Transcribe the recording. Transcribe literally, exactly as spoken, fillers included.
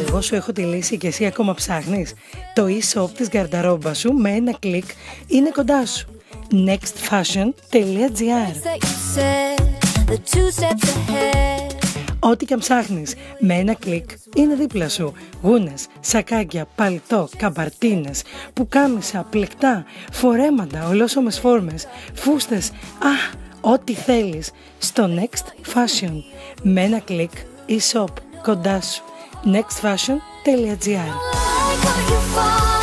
Εγώ σου έχω τη λύση και εσύ ακόμα ψάχνεις. Το e-shop της γκαρνταρόμπας σου με ένα κλικ είναι κοντά σου. next fashion τελεία gr. Ό,τι και αν ψάχνεις, με ένα κλικ είναι δίπλα σου. Γούνες, σακάκια, παλτό, καμπαρτίνες, πουκάμισα, πλεκτά, φορέματα, ολόσωμες φόρμες, φούστες, α, ό,τι θέλεις. Στο Next Fashion. Με ένα κλικ, e-shop κοντά σου. next fashion τελεία gr.